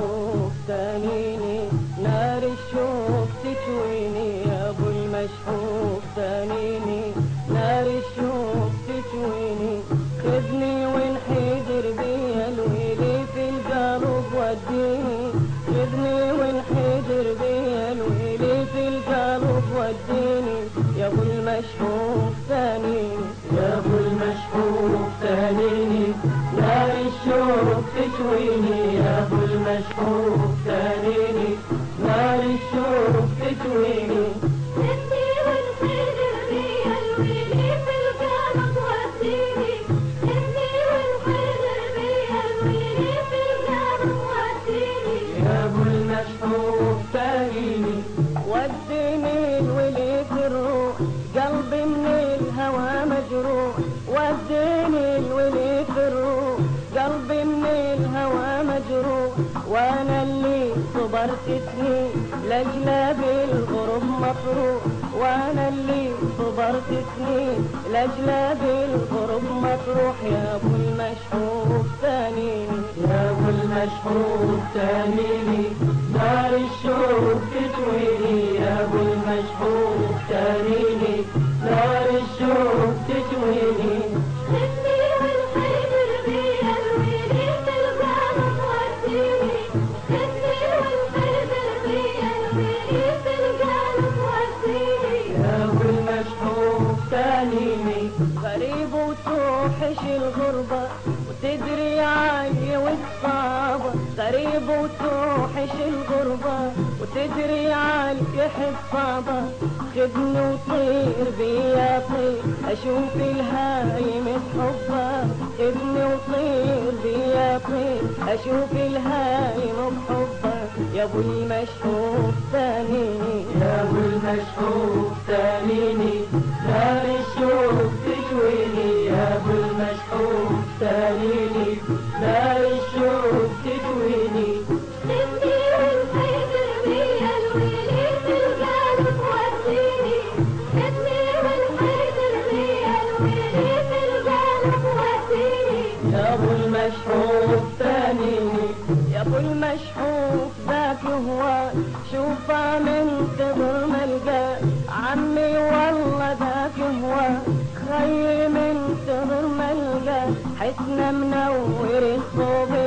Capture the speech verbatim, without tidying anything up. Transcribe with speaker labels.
Speaker 1: المشحوف تانيني، نار الشوق تشويني يا ابو المشحوف تانيني، نار الشوق تشويني، خذني وانحدر بيا الويلي في القلب وديني، خذني وانحدر بيا الويلي في القلب وديني، يا ابو المشحوف تانيني، يا ابو المشحوف تانيني، نار الشوق تشويني يا ابو المشحوف تانيني، نار الشوق تشويني،
Speaker 2: خذني وانحدر بيا الويلي في القلب وديني، خذني وانحدر بيا الويلي في القلب وديني،
Speaker 1: يا ابو المشحوف تانيني، وديني الولي في الروح، قلبي من الهوى مجروح، وديني الولي في الروح، قلبي من الهوى مجروح، وانا اللي صبرت سنين لاجل بالغرب مطروح، وانا اللي صبرت سنين لاجل بالغرب مطروح، يا ابو المشحوف تانيني، يا ابو المشحوف تانيني، نار الشوق تشويني يا ابو المشحوف تانيني، نار الشوق تشويني،
Speaker 2: خذني وانحدر بيا الويلي في القلب وديني، خذني وانحدر بيا الويلي في القلب وديني،
Speaker 1: يا ابو المشحوف تانيني، غريب وتوحش الغربة وتدري عالية والصعبة، غريب وتوحش الغربة وتدري عالية حب صعبة، خدني وطير بيا طير اشوف الهايم بحبه، خدني وطير بيا طير اشوف الهايم بحبه، يا ابو المشحوف تانيني، يا ابو المشحوف تانيني، نار الشوق تشويني يا ابو المشحوف تانيني، نار الشوق تشويني،
Speaker 2: خذني وانحدر بيا الويلي في القلب وديني، خذني وانحدر بيا الويلي في القلب وديني،
Speaker 1: يا ابو المشحوف تانيني، يا ابو المشحوف ذاك هو شوفه منتظر ملقاه، عمي والله ذاك هو خيي منتظر ملقاه، حسنا منور الصوب